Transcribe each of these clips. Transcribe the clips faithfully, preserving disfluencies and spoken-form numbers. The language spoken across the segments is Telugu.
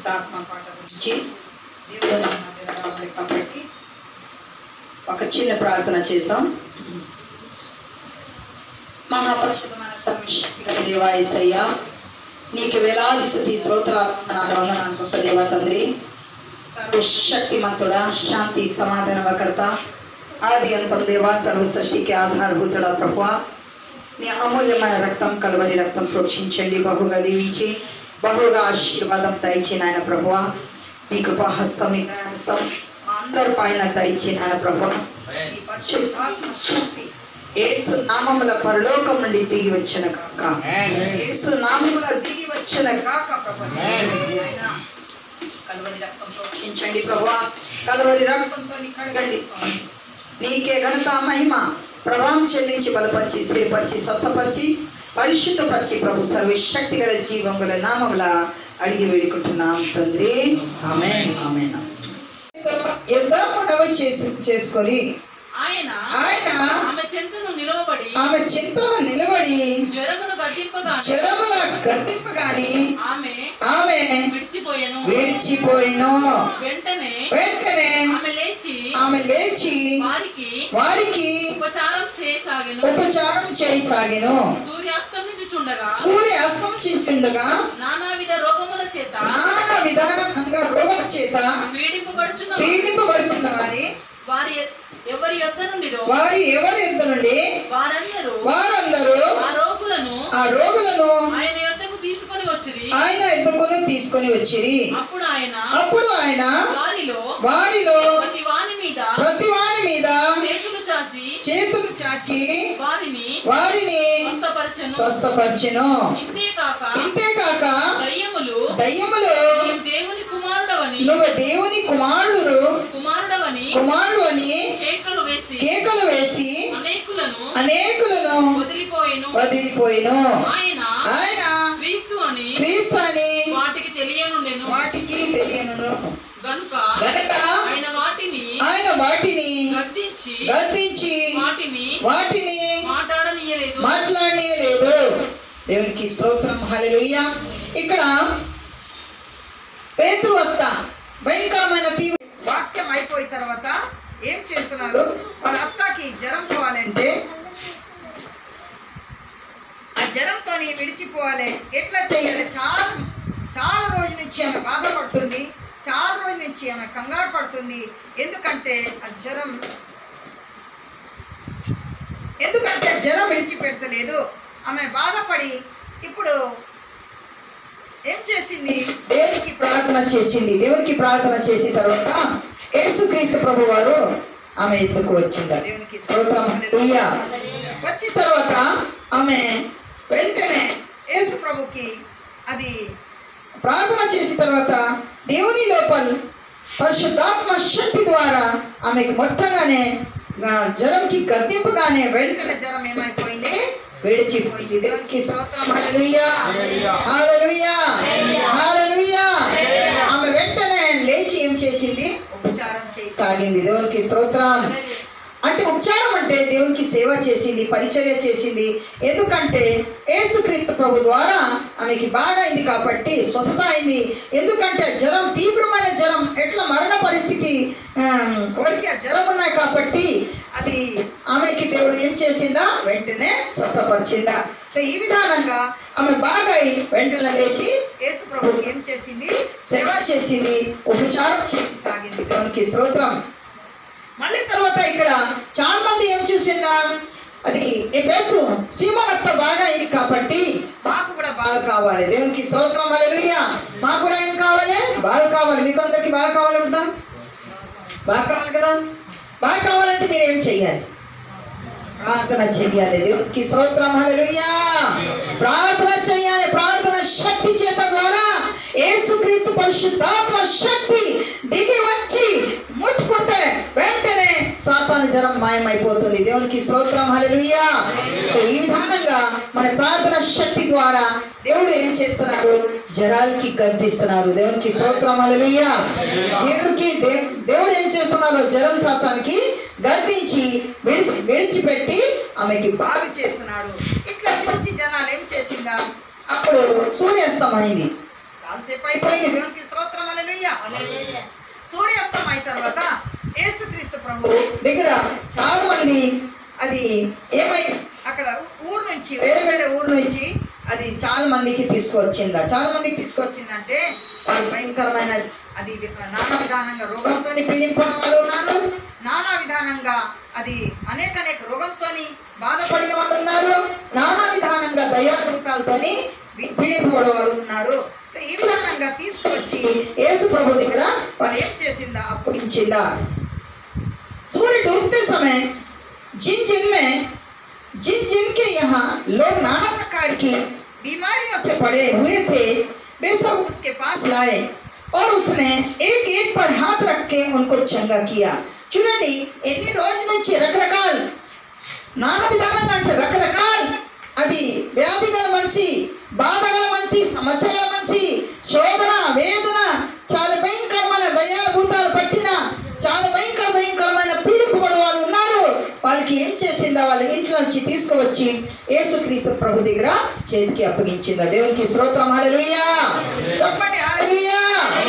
పరిశుద్ధాత్మ పాట గురించి దేవుడు రావాలి కాబట్టి ఒక చిన్న ప్రార్థన చేద్దాం. మహాపరిశుద్ధమైన సర్వశక్తిగల దేవా యేసయ్యా, నీకు వేలాది స్తుతి స్తోత్రాలు వందనాలు వందనాలు గొప్ప దేవా తండ్రి, సర్వశక్తిమంతుడా, శాంతి సమాధానకర్త, ఆది అంతం దేవా, సర్వసృష్టికి ఆధారభూతుడా ప్రభువా, నీ అమూల్యమైన రక్తం కల్వరి రక్తం ప్రోక్షించండి, బహుగా దీవించి బహుగా ఆశీర్వాదం దయచేయన ఆయన ప్రభువా. నీ కృపాహస్తం నీ దయాహస్తం మా అందరి పైన దయచేయన ఆయన ప్రభువా. నీ పరిశుద్ధాత్మ శక్తి యేసు నామముల పరలోకం నుండి దిగి వచ్చిన కాక, యేసు నామముల దిగి వచ్చిన కాక ప్రభువా. ఆయన కల్వరి రక్తం ప్రోక్షించండి ప్రభువా, కల్వరి రక్తంతో కడగండి స్వామి. నీకే ఘనత మహిమ ప్రభావం చెల్లించి బలపరిచి స్థిరపరిచి స్వస్థపరిచి పరిశుద్ధపరిచి ప్రభు సర్వశక్తి గల జీవం గల నామముల అడిగి వేడుకుంటున్నాం తండ్రి, ఆమేన్ ఆమేన్. ఎంత మనవి చేసి చేసుకొని ఆయన ఆయన ఆమె చెంతను నిలవబడి ఆమె చింతను నిలబడి జ్వరమును గద్దింపగాని జ్వరముల గద్దింపగాని ఆమె ఆమె విడిచిపోయెను. విడిచిపోయిను. వెంటనే వెంటనే ఆమె లేచి ఆమె లేచి వారికి వారికి ఉపచారం చేయసాగెను. ఉపచారం చేయసాగెను. సూర్యాస్తమించుచుండగా సూర్య అస్తమించుచుండగా నానావిధ రోగముల చేత నానా విధానంగా రోగం చేత పీడింపబడుచున్న పీడింపబడుతున్న వారి వారి ఎవరి యొద్ద నుండి వారి ఎవరి ఎంత నుండి వారందరూ వారందరూ ఆ రోగులను ఆ రోగులను ఆయన యొద్దకు తీసుకొని వచ్చిరి. ఆయన ఎత్తుకొని తీసుకొని వచ్చిరి. అప్పుడు ఆయన అప్పుడు ఆయన వారిలో వారిలో ప్రతి వాని మీద ప్రతి వారి మీద చేతులు చాచి చేతులు చాచి వారిని వారిని స్వస్థపరచెను. స్వస్థపరిచెను. ఇంతేకాక ఇంతేకాక దయ్యములు దయ్యములు నీవు దేవుని కుమారుడవని నువ్వు దేవుని కుమారుడు కుమారుడవని కుమారుడు అని కేకలు వేసి కేకలు వేసి అనేకులను అనేకులను వదిలిపోయెను. వదిలిపోయిను. ఆయన ఆయన క్రీస్తు అని క్రీస్తు అని వాటికి తెలియనుండెను. వాటికి తెలియను గనుక గనుక ఆయన వాటిని ఆయన వాటిని గద్దించి గద్దించి వాటిని వాటిని మాట్లాడనీయలేదు. మాట్లాడనే లేదు. దేవునికి స్తోత్రం, హల్లెలూయా. ఇక్కడ పేతురు వద్ద భయంకరమైన తీవ్ర వాక్యం అయిపోయిన తర్వాత ఏం చేస్తున్నారు, వాళ్ళ అక్కకి జ్వరం పోవాలంటే ఆ జ్వరంతో విడిచిపోవాలి, ఎట్లా చేయాలి? చాలా చాలా రోజుల నుంచి ఆమె బాధపడుతుంది, చాలా రోజుల నుంచి ఆమె కంగారు పడుతుంది. ఎందుకంటే ఆ జ్వరం ఎందుకంటే జ్వరం విడిచిపెడతలేదు. ఆమె బాధపడి ఇప్పుడు ఏం చేసింది, దేవునికి ప్రార్థన చేసింది. దేవునికి ప్రార్థన చేసిన తర్వాత యేసుక్రీస్తు ప్రభు వారు ఆమె ఎందుకు వచ్చింది. దేవునికి స్తోత్రం, హల్లెలూయా. వచ్చిన తర్వాత ఆమె వెంటనే యేసు ప్రభుకి అది ప్రార్థన చేసిన తర్వాత దేవుని లోపల పరిశుద్ధాత్మ శక్తి ద్వారా ఆమెకు మొట్టగానే జ్వరంకి గద్దింపుగానే వెంటనే జ్వరం ఏమైపోయింది, విడిచిపోయింది. దేవునికి స్తోత్రం, హల్లెలూయా హల్లెలూయా హల్లెలూయా. ఆమె వెంటనే లేచి ఏం చేసింది, ఉపచారం చేయసాగింది. దేవునికి స్తోత్రం. అంటే ఉపచారం అంటే దేవునికి సేవ చేసింది, పరిచర్య చేసింది. ఎందుకంటే యేసుక్రీస్తు ప్రభు ద్వారా ఆమెకి బాగా అయింది కాబట్టి స్వస్థత అయింది. ఎందుకంటే జ్వరం తీవ్రమైన జ్వరం, ఎట్లా మరణ పరిస్థితి వరకు ఆ జ్వరం ఉన్నాయి కాబట్టి అది ఆమెకి దేవుడు ఏం చేసిందా, వెంటనే స్వస్థపరిచిందా. సో ఈ విధానంగా ఆమె బాగా వెంటనే లేచి యేసు ప్రభుకి ఏం చేసింది, సేవ చేసింది, ఉపచారం చేసి సాగింది. దేవునికి స్తోత్రం. మళ్ళీ తర్వాత ఇక్కడ చాలా మంది ఏం చూసిందా, అది ఈ పేరు సీమోనత్త బాగా అయింది కాబట్టి మాకు కూడా బాగా కావాలి. దేవునికి స్తోత్రం, హల్లెలూయా. మాకు కూడా ఏం కావాలి, బాగా కావాలి. మీకు అందరికి బాగా కావాలి కదా, బాగా కావాలి కదా. బాగా కావాలంటే మీరు ఏం చెయ్యాలి, ప్రార్థన చెయ్యాలి. దేవునికి స్తోత్రం, హల్లెలూయా. ప్రార్థన చెయ్యాలి. ప్రార్థన శక్తి చేత ద్వారా యేసుక్రీస్తు పరిశుద్ధాత్మ శక్తి దిగి వచ్చి ముట్టుకుంటే వెంటనే సాతాను జ్వరం మాయమైపోతుంది. దేవునికి స్తోత్రం, హల్లెలూయా. ఈ విధానంగా మన ప్రార్థన శక్తి ద్వారా దేవుడు ఏం చేస్తున్నారు, జ్వరాలకి గద్దిస్తున్నారు. దేవునికి స్తోత్రం, హల్లెలూయా. దేవుడికి దేవుడు ఏం చేస్తున్నారు, జ్వరం సాతానికి గద్దించి విడిచి విడిచిపెట్టి ఆమెకి బాగు చేస్తున్నారు. ఇట్లా చూసి జనాలు ఏం చేసిందా, అప్పుడు సూర్యాస్తమం అయింది. చాలాసేపు అయిపోయింది. దేవునికి స్తోత్రం. హల్లెలూయా. సూర్యాస్తం అయిన తర్వాత యేసుక్రీస్తు ప్రభు దగ్గర చాలా మంది అది ఏమై అక్కడ ఊరు నుంచి వేరే వేరే ఊరు నుంచి అది చాలా మందికి తీసుకొచ్చిందా చాలా మందికి తీసుకొచ్చిందంటే వాళ్ళు భయంకరమైన అది నానా విధానంగా రోగంతో పీడింపడం వాళ్ళు ఉన్నారు. నానా విధానంగా అది అనేక అనేక రోగంతో బాధపడిన వాళ్ళు ఉన్నారు. నానా విధానంగా దయాభూతాలతో పీడింపబడే వాళ్ళు ఉన్నారు. ఈ విధానంగా తీసుకొచ్చి యేసు ప్రభు దగ్గర వాళ్ళు ఏం చేసిందా అప్పగించిందా. सूर्य डूबते समय जिन जिन में जिन जिन के यहाँ लोग नाना प्रकार की बीमारियों से पड़े हुए थे वे सब उसके पास लाए और उसने एक एक पर हाथ रख के उनको चंगा किया. చూడండి ఎన్ని రోజుల నుంచి రకరకాల నానా విధానంగా అంటే రకరకాల అది వ్యాధి గల మనిషి, బాధ గల మనిషి, సమస్య గల మనిషి, శోధన వేదన చాలా భయంకరమైన దయాభూతాలు పట్టిన చాలా భయంకర భయంకరమైన పీడిపబడి వాళ్ళు ఉన్నారు. వాళ్ళకి ఏం చేసిందా వాళ్ళ ఇంట్లో నుంచి తీసుకువచ్చి యేసుక్రీస్తు ప్రభు దగ్గర చేతికి అప్పగించిందా. దేవునికి స్తోత్రం. హల్లెలూయా. చెప్పండి హల్లెలూయా.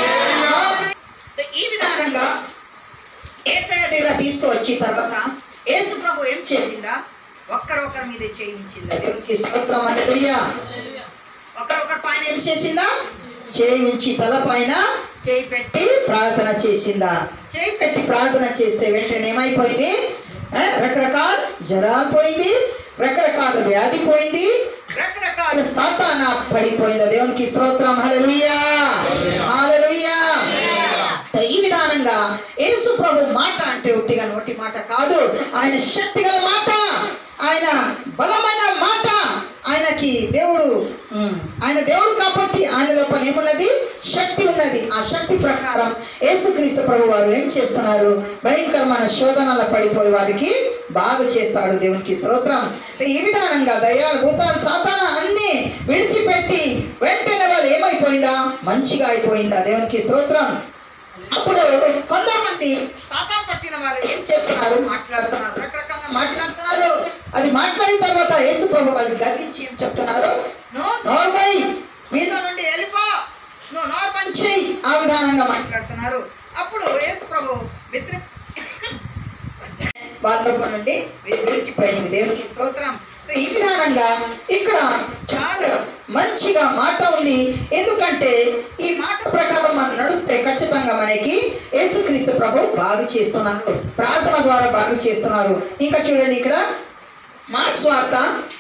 ఈ విధానంగా యేసయ్య దగ్గర తీసుకువచ్చిన తర్వాత యేసు ప్రభు ఏం చేసిందా ఒక్కరొకరి మీద చేయించిందా. దేవునికి స్తోత్రం. హల్లెలూయా. ఒకరొకరి పైన ఏం చేసిందా చేయించి తల పైన చేయి పెట్టి ప్రార్థన చేసిందా. చేయి పెట్టి ప్రార్థన చేస్తే వెంటనే ఏమైపోయింది రకరకాల జ్వరాలు పోయింది, రకరకాల వ్యాధి పోయింది, రకరకాల సాతాన పడిపోయింది. దేవునికి స్తోత్రం. హల్లెలూయా. హల్లెలూయా. ఈ విధానంగా యేసు ప్రభు మాట అంటే ఒట్టిగా నోటి మాట కాదు, ఆయన శక్తి గల మాట, ఆయన బలమైన మాట. ఆయనకి దేవుడు ఆయన దేవుడు కాబట్టి ఆయన లోపల ఏమున్నది శక్తి ఉన్నది. ఆ శక్తి ప్రకారం యేసుక్రీస్తు ప్రభు వారు ఏం చేస్తున్నారు భయంకరమైన శోధనల పడిపోయి వారికి బాగు చేస్తాడు. దేవునికి స్తోత్రం. ఈ విధానంగా దయాలు భూతాలు సాతాన అన్ని విడిచిపెట్టి వెంటనే వాళ్ళు ఏమైపోయిందా మంచిగా అయిపోయిందా. దేవునికి స్తోత్రం. అప్పుడు కొంతమంది సాతాను పట్టిన వాళ్ళు ఏం చేస్తున్నారు మాట్లాడుతున్నారు, రకరకాలుగా మాట్లాడుతున్నారు. అది మాట్లాడిన తర్వాత యేసు ప్రభు వాళ్ళు గద్దించి ఏం చెప్తున్నారు నోర్మై మీలో నుండి వెళ్ళిపో, నువ్వు నోర్మన్ చెయ్యి. ఆ విధానంగా మాట్లాడుతున్నారు. అప్పుడు యేసు ప్రభు వ్యతిరేక వాళ్ళ నుండి విడిచిపోయింది. దేవునికి స్తోత్రం. ఈ విధానంగా ఇక్కడ చాలా మంచిగా మాట ఉంది. ఎందుకంటే ఈ మాట ప్రకారం మనం నడుస్తే ఖచ్చితంగా మనకి యేసుక్రీస్తు ప్రభు బాగు చేస్తున్నారు, ప్రార్థన ద్వారా బాగు చేస్తున్నారు. ఇంకా చూడండి ఇక్కడ మార్క్స్ వార్త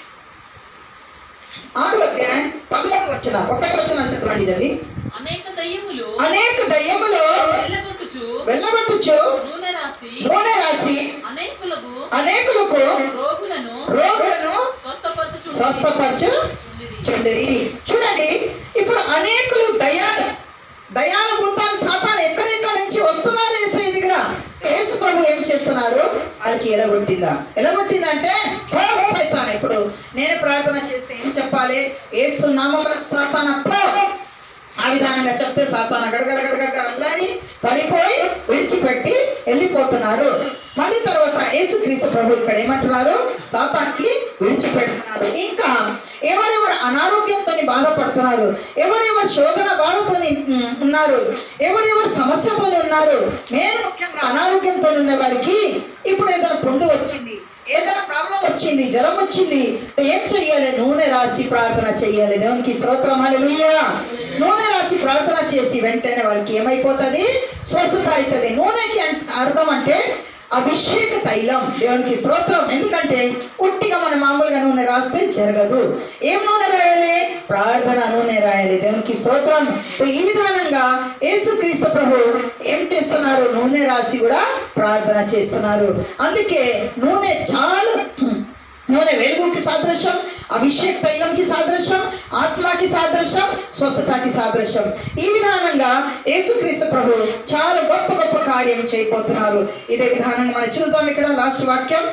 ఆరు అధ్యాయం పదమూడు వచ్చిన ఒకటి వచ్చిన చెప్పండి. ఇది అనేక దయ్యములు అనేక దయ్యములు వెళ్ళగొట్టుచు వెళ్ళగొట్టుచు నూనె రాసి నూనె రాసి అనేకులకు అనేకులకు రోగులను రోగులను స్వస్థపరచు స్వస్థపరచుచుండిరి. చూడండి ఇప్పుడు అనేకులు దయాలు దయాలు భూతాలు సాతాను ఎక్కడెక్కడ నుంచి వస్తున్నారు యేసయ్య దగ్గర. యేసు ప్రభు ఏం చేస్తున్నారు వాళ్ళకి ఎలగొట్టిందా. ఎలగొట్టిందంటే సైతాన్ ఇప్పుడు నేను ప్రార్థన చేస్తే ఏం చెప్పాలి యేసు నామమున సాతాను పో. ఆ విధానంగా చెప్తే సాతాను గడగడ గడగడ అల్లారి పడిపోయి విడిచిపెట్టి వెళ్ళిపోతున్నారు. మళ్ళీ తర్వాత యేసుక్రీస్తు ప్రభు ఇక్కడ ఏమంటున్నారు సాతానికి విడిచిపెడుతున్నారు. ఇంకా ఎవరెవరు అనారోగ్యంతో బాధపడుతున్నారు, ఎవరెవరు శోధన బాధతో ఉన్నారు, ఎవరెవరు సమస్యతో ఉన్నారు, మేము ముఖ్యంగా అనారోగ్యంతో ఉన్న వారికి ఇప్పుడు ఏదైనా పుండు వచ్చింది, ఏదైనా ప్రాబ్లం వచ్చింది, జ్వరం వచ్చింది, ఏం చెయ్యాలి నూనె రాసి ప్రార్థన చెయ్యాలి. దేవునికి స్తోత్రం. హల్లెలూయా. నూనె రాసి ప్రార్థన చేసి వెంటనే వాళ్ళకి ఏమైపోతుంది స్వస్థత అవుతుంది. నూనెకి అర్థం అంటే అభిషేక తైలం. దేవునికి స్తోత్రం. ఎందుకంటే ఉట్టిగా మన మామూలుగా నూనె రాస్తే జరగదు. ఏం నూనె రాయాలి ప్రార్థన నూనె రాయాలి. దేవునికి స్తోత్రం. ఈ విధానంగా యేసుక్రీస్తు ప్రభు ఏం చేస్తున్నారు నూనె రాసి కూడా ప్రార్థన చేస్తున్నారు. అందుకే నూనె చాలా నూనె వెలుగుకి సాదృశ్యం, అభిషేక్ తైలంకి సాదృశ్యం, ఆత్మకి సాదృశ్యం, స్వస్థతకి సాదృశ్యం. ఈ విధానంగా యేసుక్రీస్తు ప్రభు చాలా గొప్ప గొప్ప కార్యం చేయబోతున్నారు. ఇదే విధానంగా మనం చూద్దాం. ఇక్కడ లాస్ట్ వాక్యం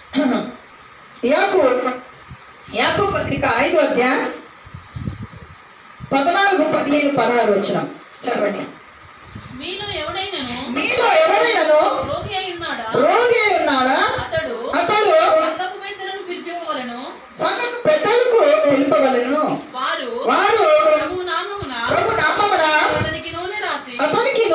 యాకోబు యాకోబు పత్రిక ఐదు అధ్యాయం పద్నాలుగు పదిహేను పదహారు వచనం చదవండి. మీలో ఎవడైనను మీలో ఎవరైనను రోగి అయి ఉన్నాడా రోగి అయి ఉన్నాడా అతడు అతడు సంఘపు పెద్దలను పిలిపింపవలెను, సంఘపు పెద్దలకు పిలుపవలెను. వారు వారు ప్రభు నామమున ప్రభు నామమున అతనికి నూనె రాసి అతనికి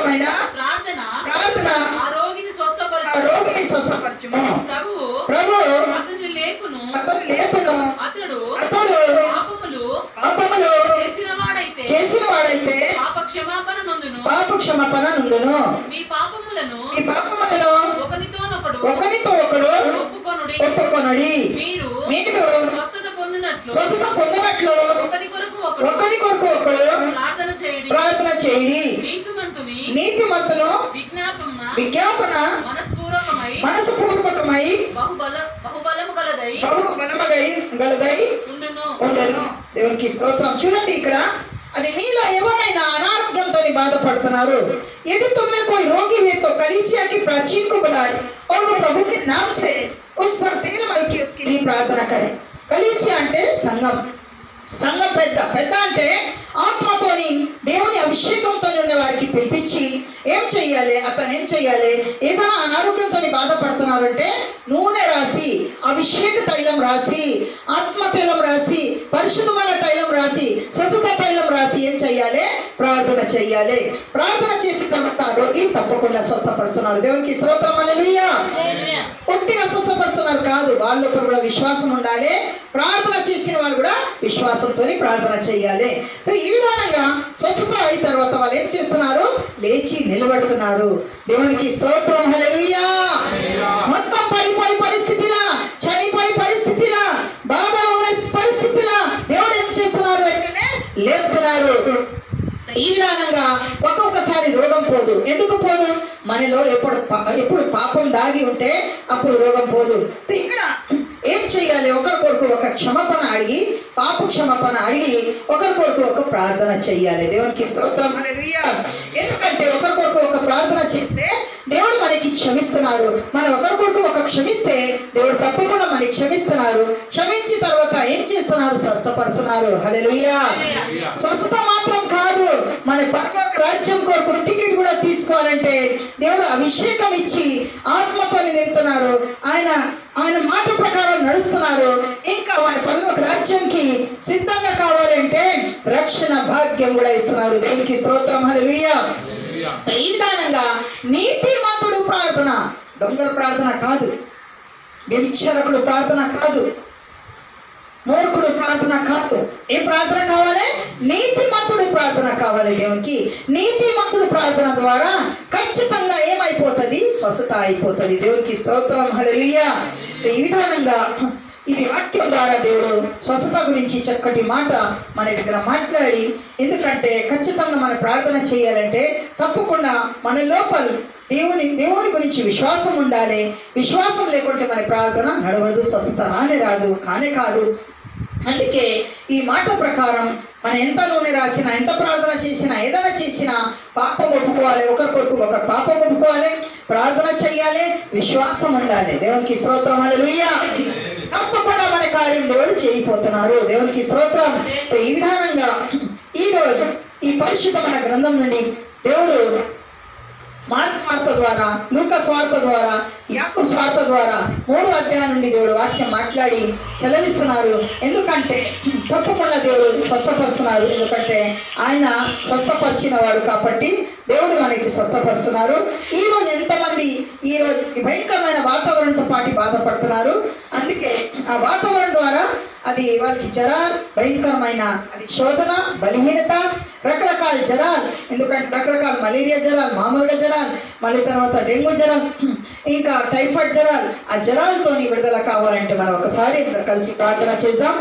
విశేషమైన ప్రార్థన ప్రార్థన ఆ రోగిని ఆ స్వస్థపరచు. రోగిని స్వస్థపరచుము. ప్రభువు ప్రభు అతని లేపును. అతను లేపును. అతడు అతడు పాపములు పాపములు చేసిన వాడైతే చేసిన వాడైతే పాప క్షమాపణ నొందును. పాప క్షమాపణ నుండును. మీ పాపములను ఈ పాపములను ఒకనితోనొకడు ఒకనితో ఒకడు ఒప్పుకొనుడి. ఒప్పుకొనుడి. మీరు మీరు స్వస్థత పొందినట్లు స్వస్థత పొందినట్లు ఒకరి కొరకు ఒకడు ఒకరి కొరకు ఒకడు ప్రార్థన చేయుడి. ప్రార్థన చేయి. నీతిమంతుని నీతిమంతును విజ్ఞాపన విజ్ఞాపన మనస్పూర్వకమై మనసుపూర్వకమై బహుబల బహుబలము గలదై బహు బలమగై గలదై ఉండును. ఉండను. దేవునికి స్తోత్రం. చూడండి ఇక్కడ, అది మీలో ఎవరైనా అనారోగ్యంతో బాधपड़तनारो यदि तुम्हें कोई रोगी है तो कलीसिया की प्राचीन को बुलाए और वो प्रभु के नाम से उस पर तेल मल के उसके लिए प्रार्थना करें. कलीसिया అంటే సంఘం. సంఘం పెద్ద పెద్ద అంటే ఆత్మతోని దేవుని అభిషేకంతో ఉన్న వారికి పిలిపించి ఏం చెయ్యాలి, అతను ఏం చెయ్యాలి, ఏదైనా అనారోగ్యంతో బాధపడుతున్నారంటే నూనె రాసి, అభిషేక తైలం రాసి, ఆత్మ తైలం రాసి, పరిశుద్ధమైన తైలం రాసి, స్వస్థత తైలం రాసి ఏం చెయ్యాలి, ప్రార్థన చెయ్యాలి. ప్రార్థన చేసిన తర్వాత రోగి తప్పకుండా స్వస్థపరుస్తున్నారు. దేవునికి స్తోత్రం. హల్లెలూయా. ఒట్టిగా స్వస్థపరుస్తున్నారు కాదు, వాళ్ళకు కూడా విశ్వాసం ఉండాలి. ప్రార్థన చేసిన వాళ్ళు కూడా విశ్వాసంతో ప్రార్థన చెయ్యాలి. ఈ విధానంగా స్వస్థత అయిన తర్వాత వాళ్ళు ఏం చేస్తున్నారు, లేచి నిలబడుతున్నారు. దేవునికి స్తోత్రం. హల్లెలూయా. మొత్తం పడిపోయి పరిస్థితిలా, చనిపోయి పరిస్థితిలా, బాధ ఉన్న పరిస్థితిలా దేవుడు ఏం చేస్తున్నారు, వెంటనే లేపుతున్నారు. ఈ విధానంగా ఒక్కొక్కసారి రోగం పోదు. ఎందుకు పోదు, మనలో ఎప్పుడు ఎప్పుడు పాపం దాగి ఉంటే అప్పుడు రోగం పోదు. ఇక్కడ ఏం చెయ్యాలి, ఒకరి కొరకు ఒక క్షమాపణ అడిగి, పాప క్షమాపణ అడిగి ఒకరి కొరకు ఒక ప్రార్థన చెయ్యాలి. దేవునికి స్తోత్రం. హల్లెలూయా. ఎందుకంటే ఒకరి కొరకు ఒక ప్రార్థన చేస్తే దేవుడు మనకి క్షమిస్తున్నారు. మనం ఒకరి కొరకు ఒక క్షమిస్తే దేవుడు తప్పకుండా మనకి క్షమిస్తున్నారు. క్షమించిన తర్వాత ఏం చేస్తున్నారు, స్వస్థపరుస్తున్నారు. హల్లెలూయా. స్వస్థత మాత్రం కాదు, మన పరలోక రాజ్యం కొరకు టికెట్ కూడా తీసుకోవాలంటే దేవుడు అభిషేకం ఇచ్చి ఆత్మతో నింపుతున్నారు. ఆయన ఆయన మాట ప్రకారం నడుస్తున్నారు. ఇంకా మన పరలోక రాజ్యంకి సిద్ధంగా కావాలంటే రక్షణ భాగ్యం కూడా ఇస్తున్నారు. దేవునికి స్తోత్రం. హల్లెలూయా. ఈ విధానంగా నీతిమంతుడు ప్రార్థన, దొంగల ప్రార్థన కాదు, వ్యభిచారకుడు ప్రార్థన కాదు, మూర్ఖుడు ప్రార్థన కాదు. ఏ ప్రార్థన కావాలి, నీతిమంతుడు ప్రార్థన కావాలి. దేవునికి నీతిమంతుడు ప్రార్థన ద్వారా ఖచ్చితంగా ఏమైపోతుంది, స్వస్థత అయిపోతుంది. దేవునికి స్తోత్రం. హల్లెలూయా. ఈ విధానంగా ఇది వాక్యం ద్వారా దేవుడు స్వస్థత గురించి చక్కటి మాట మన దగ్గర మాట్లాడి, ఎందుకంటే ఖచ్చితంగా మన ప్రార్థన చేయాలంటే తప్పకుండా మన లోపల దేవుని దేవుని గురించి విశ్వాసం ఉండాలి. విశ్వాసం లేకుంటే మన ప్రార్థన నడవదు, స్వస్థత రానే రాదు, కానే కాదు. అందుకే ఈ మాట ప్రకారం మనం ఎంత నూనె రాసినా, ఎంత ప్రార్థన చేసినా, ఏదైనా చేసినా పాపం ఒప్పుకోవాలి. ఒకరి కొరకు ఒకరు పాపం ఒప్పుకోవాలి, ప్రార్థన చెయ్యాలి, విశ్వాసం ఉండాలి. దేవునికి స్తోత్రం. హల్లెలూయా. తప్పకుండా మన కార్యం దేవుడు చేయిపోతున్నారు. దేవునికి స్తోత్రం. ఈ విధానంగా ఈ రోజు ఈ పరిశుద్ధమైన గ్రంథం నుండి దేవుడు మార్కు వార్త ద్వారా, లూకా స్వార్త ద్వారా, యాకోబు స్వార్త ద్వారా మూడు అధ్యాయం నుండి దేవుడు వాక్యం మాట్లాడి సెలవిస్తున్నారు. ఎందుకంటే తప్పకుండా దేవుడు స్వస్థపరుస్తున్నారు. ఎందుకంటే ఆయన స్వస్థపరిచిన వాడు కాబట్టి దేవుడు మనకి స్వస్థపరుస్తున్నారు. ఈ రోజు ఎంతమంది ఈ రోజు భయంకరమైన వాతావరణంతో పాటు బాధపడుతున్నారు. అందుకే ఆ వాతావరణం ద్వారా అది వాళ్ళకి జరాలు, భయంకరమైన అది శోధన, బలహీనత, రకరకాల జరాలు. ఎందుకంటే రకరకాల మలేరియా జ్వరాలు, మామూలుగా జ్వరాలు, మళ్ళీ తర్వాత డెంగ్యూ జ్వరాలు, ఇంకా టైఫాయిడ్ జ్వరాలు. ఆ జ్వరాలతో విడుదల కావాలంటే మనం ఒకసారి కలిసి ప్రార్థన చేద్దాం.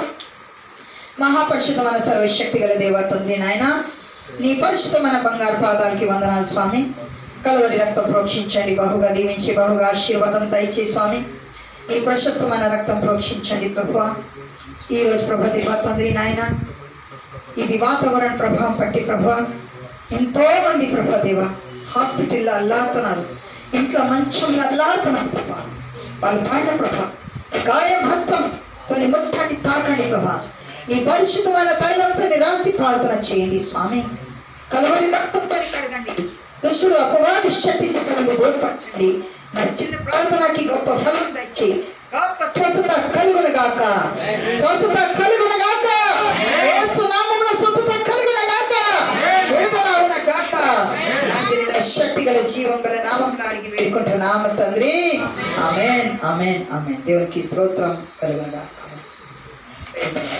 మహాపరిశుద్ధమైన సర్వశక్తి గల దేవ తండ్రి నాయన, నీ పరిశుద్ధమైన బంగారు పాదాలకి వందనాలు స్వామి. కలువరి రక్తం ప్రోక్షించండి, బహుగా దీవించి బహుగా ఆశీర్వాదం దయచే స్వామి. ఈ ప్రశస్తమైన రక్తం ప్రోక్షించండి ప్రభువా. ఈరోజు ప్రభా దేవ తండ్రి నాయన, ఇది వాతావరణ ప్రభావం పట్టి ప్రభా ఎంతో మంది ప్రభా దేవ హాస్పిటల్లో అల్లాడుతున్నారు, ఇంట్లో మంచంలో అల్లాడుతున్నారు ప్రభా. వాళ్ళ పైన ప్రభా గాయం హస్తం తన ముట్టండి, తాకండి ప్రభా. నీ పరిశుద్ధమైన తైలంతో రాసి ప్రార్థన చేయండి స్వామి. కలవరి రక్తంతో కడగండి, దుష్టుడు అపవాది శక్తి చెప్పండి, బోధపరచండి. నా చిన్న ప్రార్థనకి గొప్ప ఫలం తెచ్చి గొప్ప స్వస్థత కలుగునగాక, స్వస్థత కలుగునగాక, యేసు నామములో స్వస్థత కలుగునగాక, విడుదల అవునగాక. గల జీవం గల నామంలో అడిగి వేడుకుంటున్నాము తండ్రి. ఆమేన్ ఆమేన్ ఆమేన్. దేవునికి స్తోత్రం కలుగునుగాక. ఆమేన్.